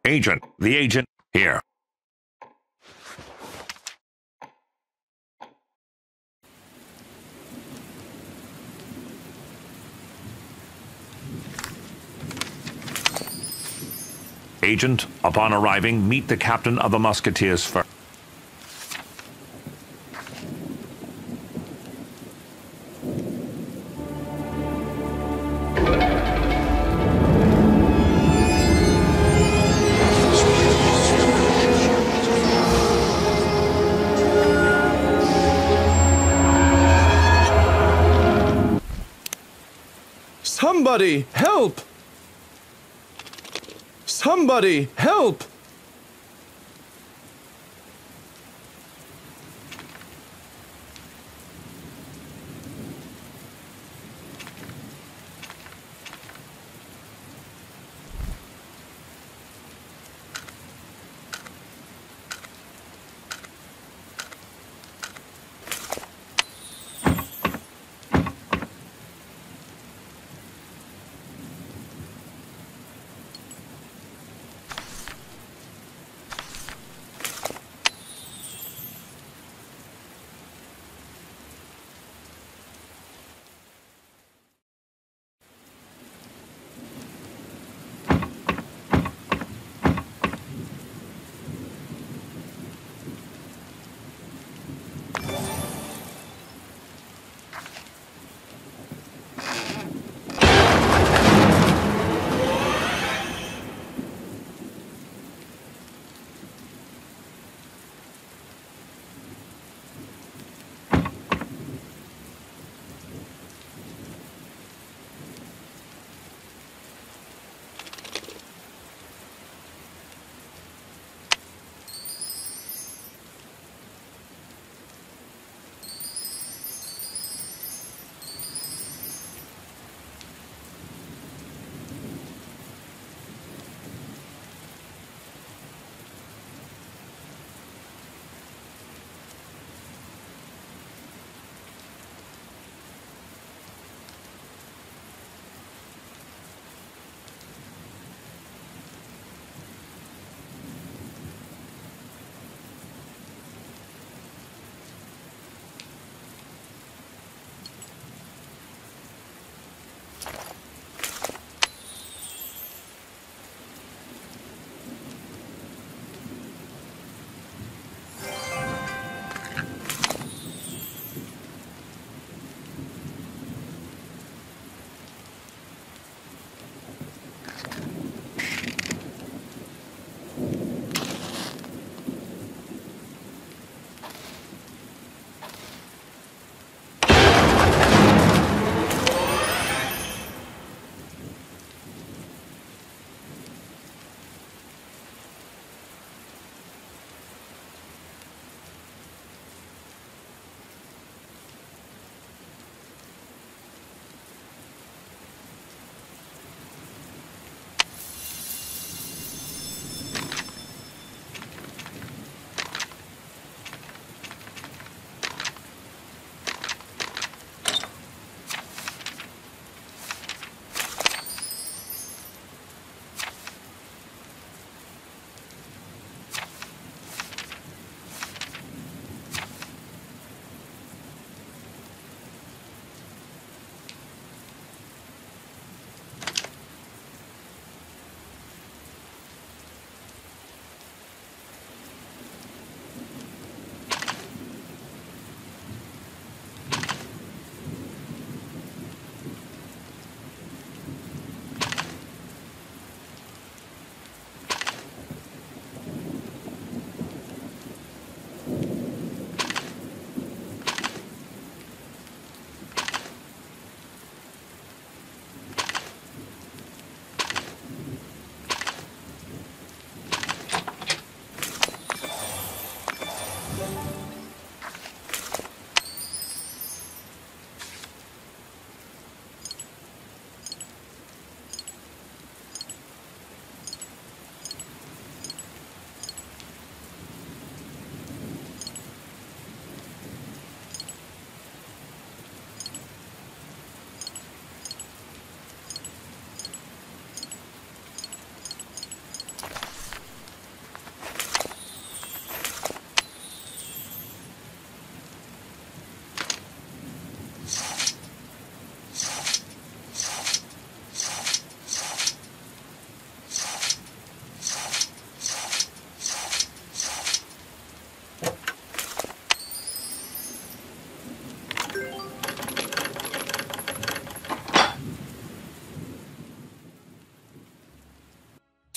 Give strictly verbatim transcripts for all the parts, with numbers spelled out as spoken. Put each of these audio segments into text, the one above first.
Agent, the agent, here. Agent, upon arriving, meet the captain of the Musketeers first. Somebody, help! Somebody, help!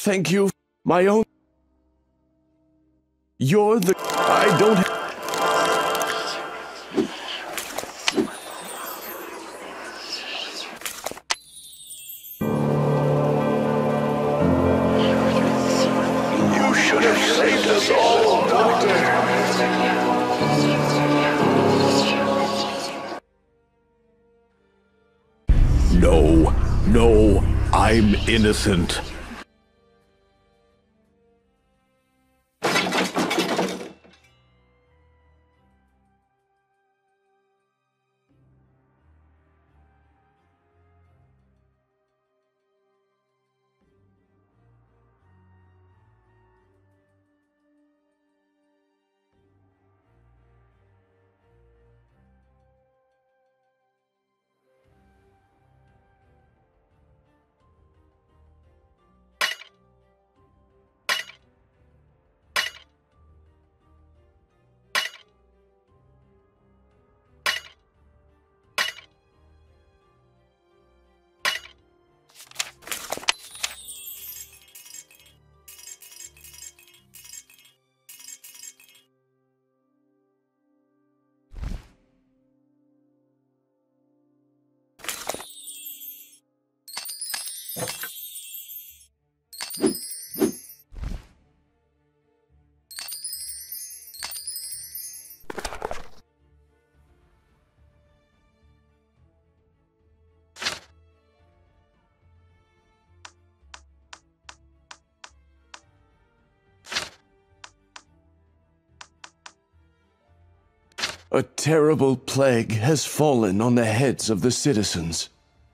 thank you. My own... You're the... I don't... You should have saved us all, Doctor. No, no, I'm innocent. A terrible plague has fallen on the heads of the citizens.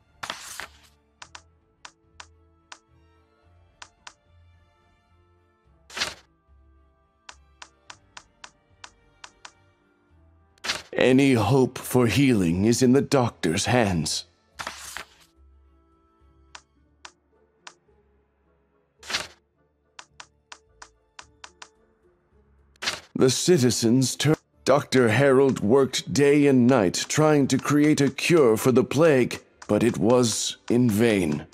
Any hope for healing is in the doctor's hands. The citizens turn. Doctor Harold worked day and night trying to create a cure for the plague, but it was in vain.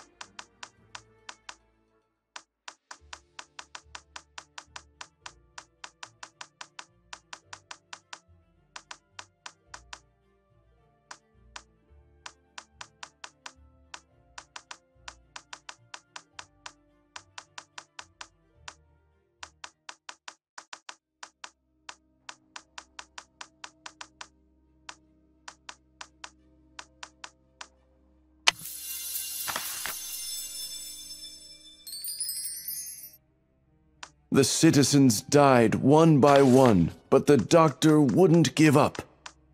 The citizens died one by one, but the doctor wouldn't give up.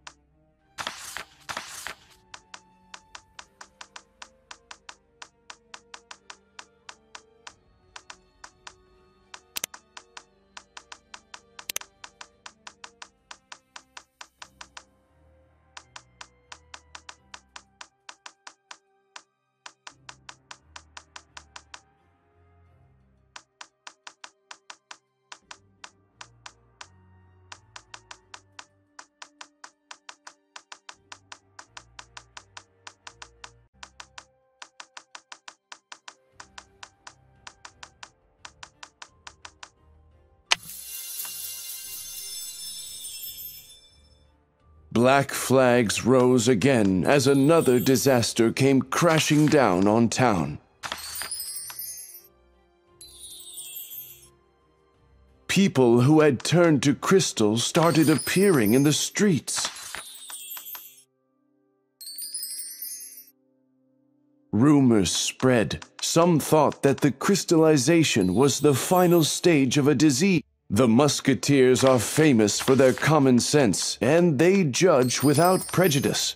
Black flags rose again as another disaster came crashing down on town. People who had turned to crystal started appearing in the streets. Rumors spread. Some thought that the crystallization was the final stage of a disease. The Musketeers are famous for their common sense, and they judge without prejudice.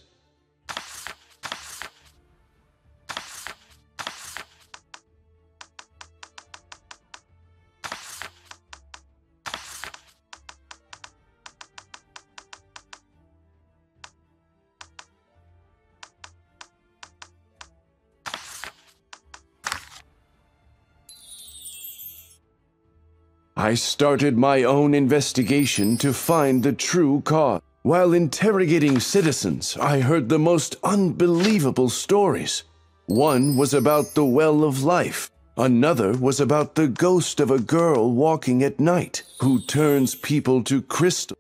I started my own investigation to find the true cause. While interrogating citizens, I heard the most unbelievable stories. One was about the Well of Life, Another was about the ghost of a girl walking at night who turns people to crystal.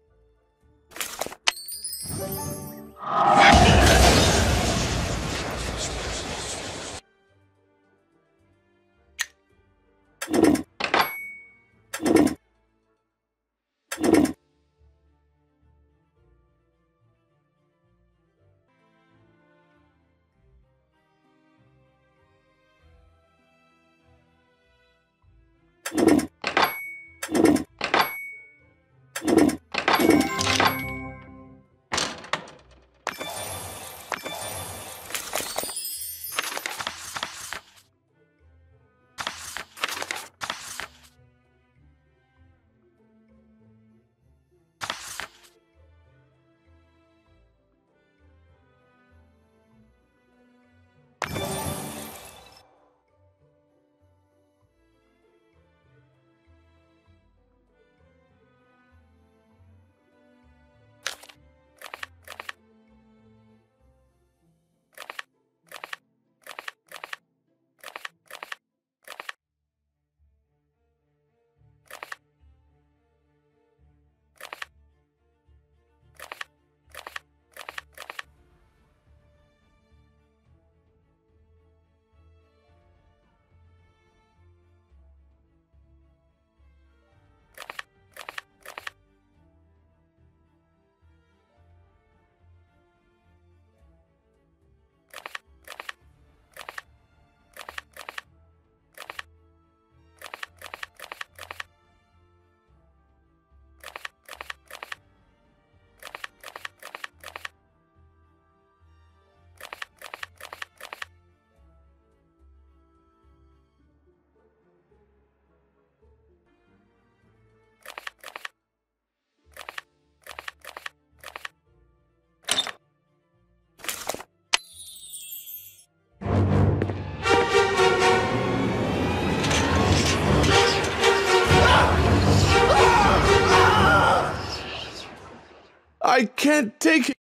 I can't take it.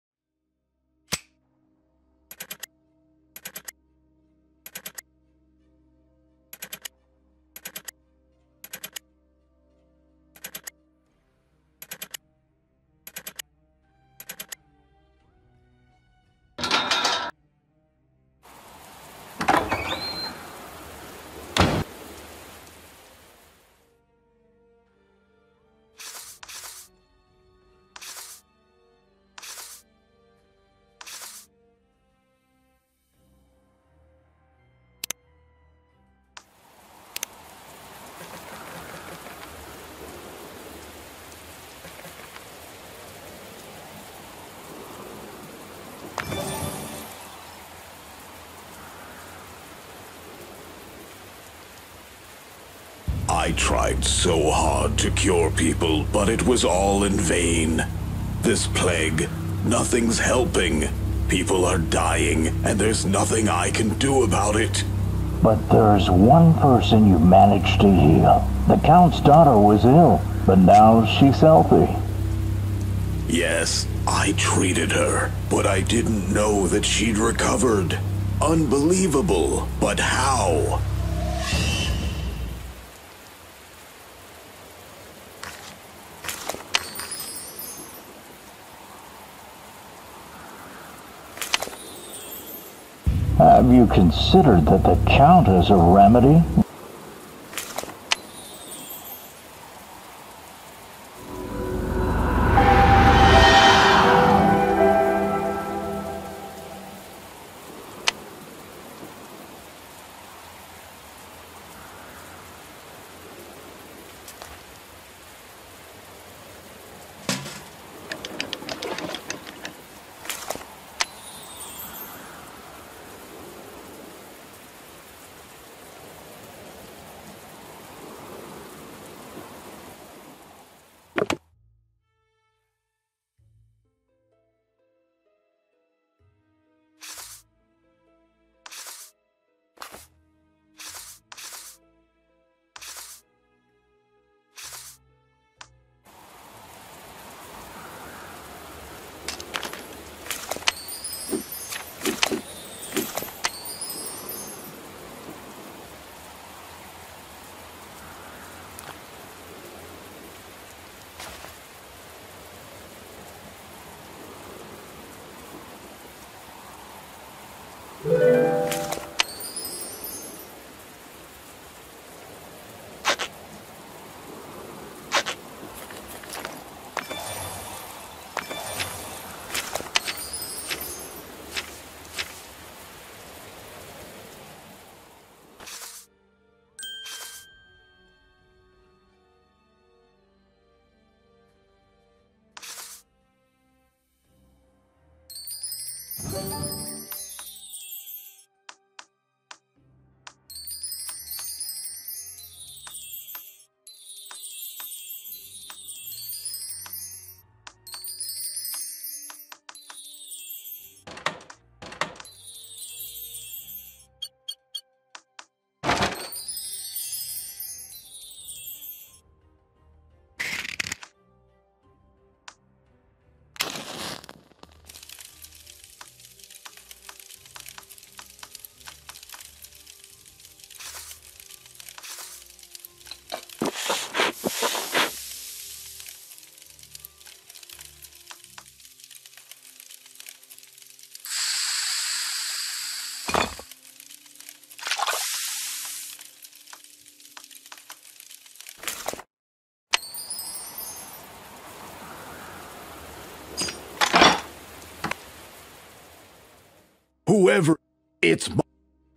I tried so hard to cure people, but it was all in vain. This plague, nothing's helping. People are dying, and there's nothing I can do about it. But there's one person you managed to heal. The Count's daughter was ill, but now she's healthy. Yes, I treated her, but I didn't know that she'd recovered. Unbelievable, but how? Have you considered that the Count has a remedy? whoever, it's my...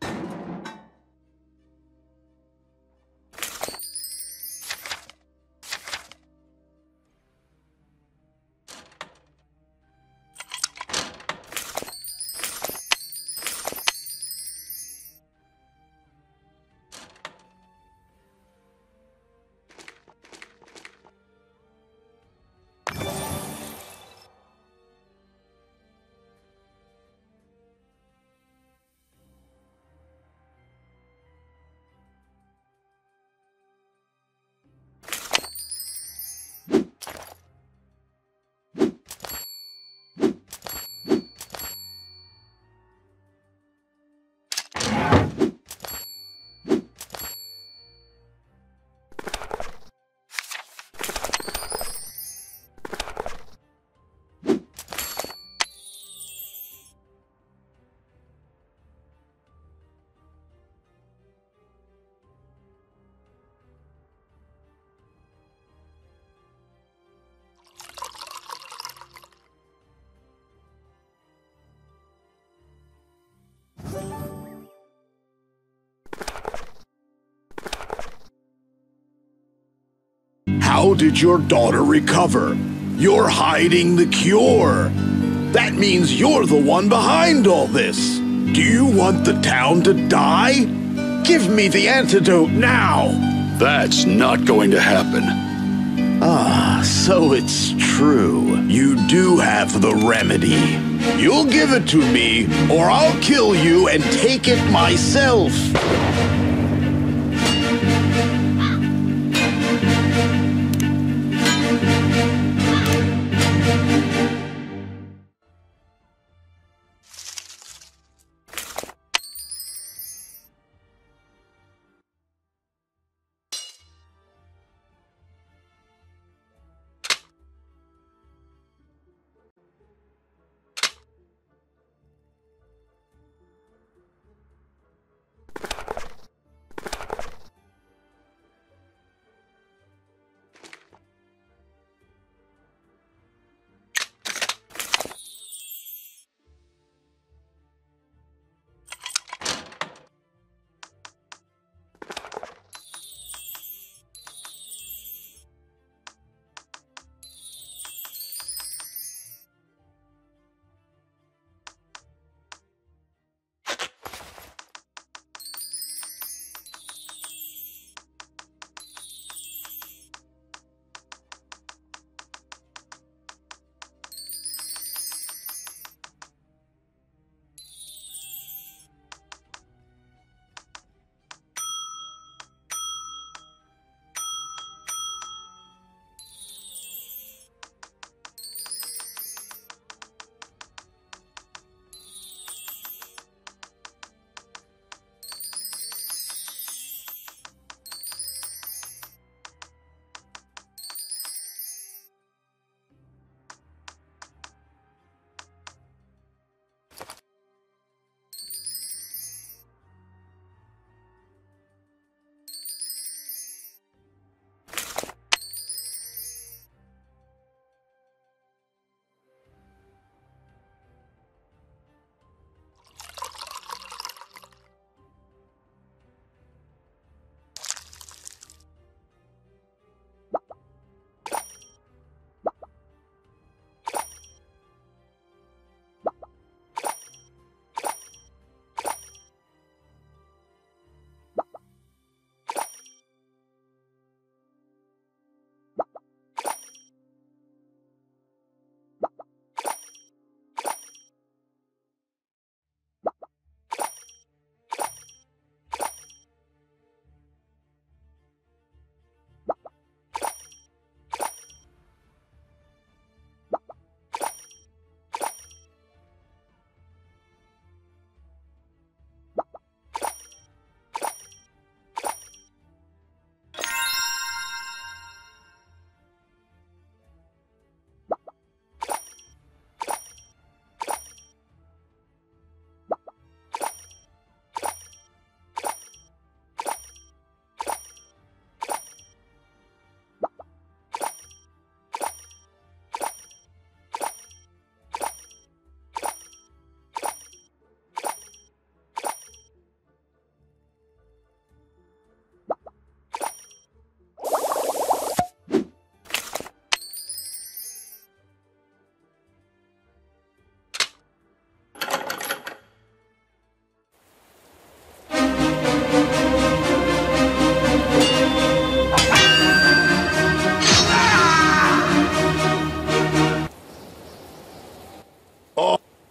How did your daughter recover? You're hiding the cure. That means you're the one behind all this. Do you want the town to die? Give me the antidote now. That's not going to happen. Ah, so it's true. You do have the remedy. You'll give it to me, or I'll kill you and take it myself.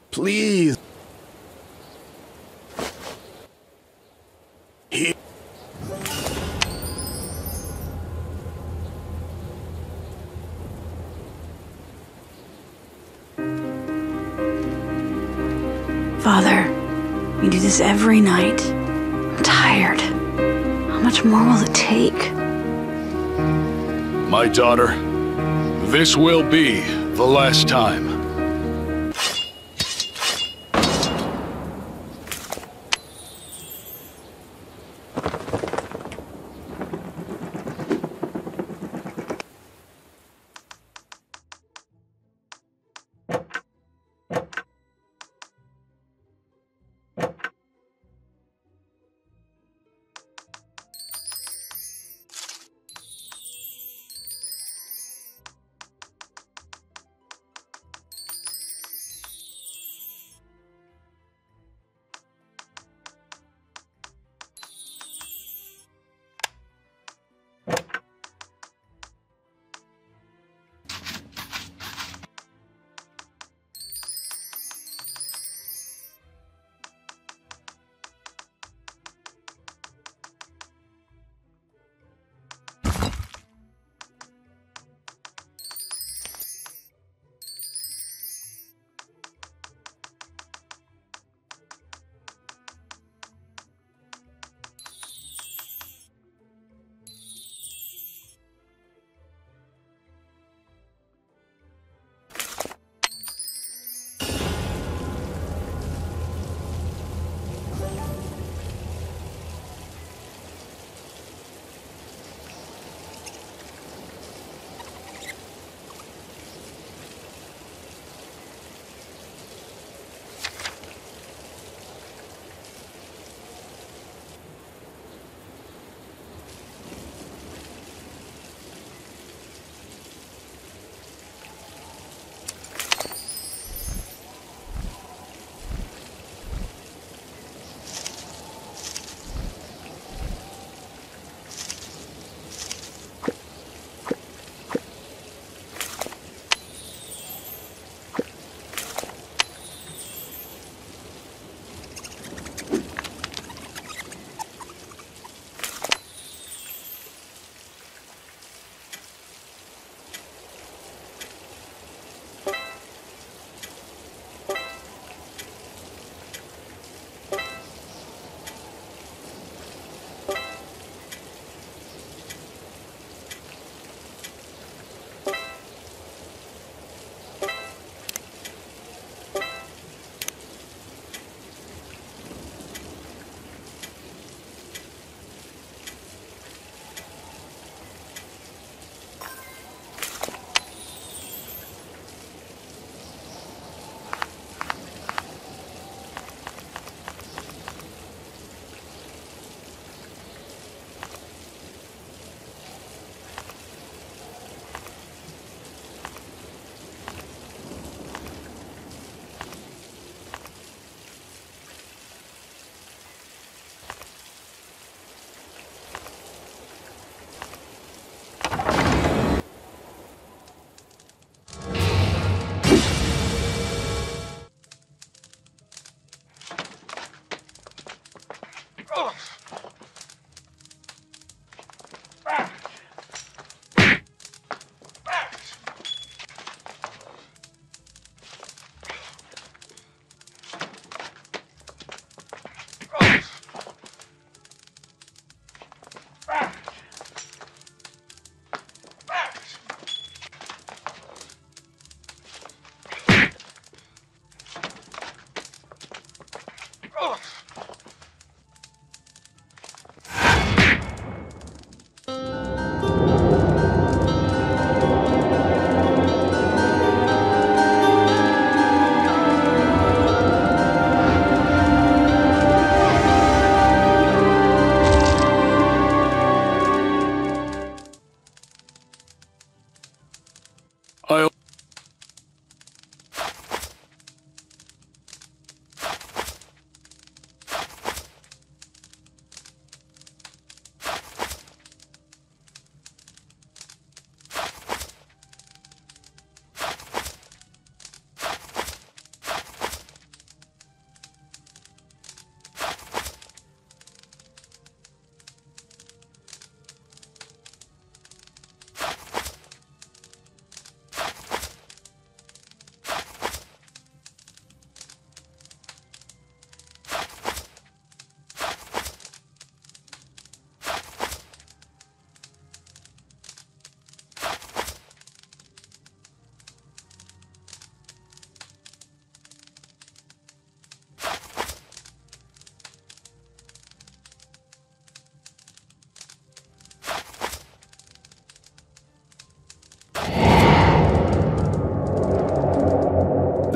Please. He Father, you do this every night. I'm tired. How much more will it take? My daughter, this will be the last time.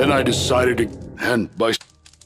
Then I decided to, and by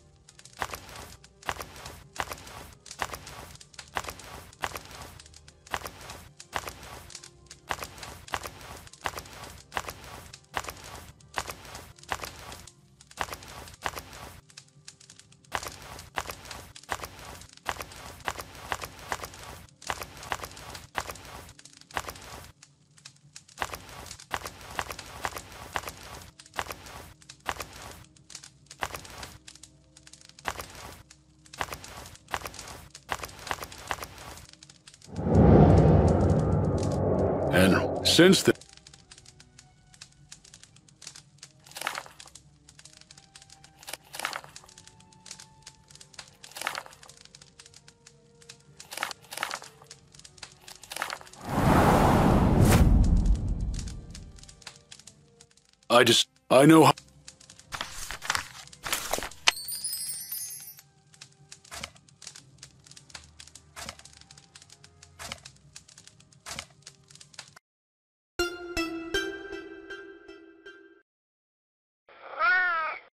and since then, I just, I know how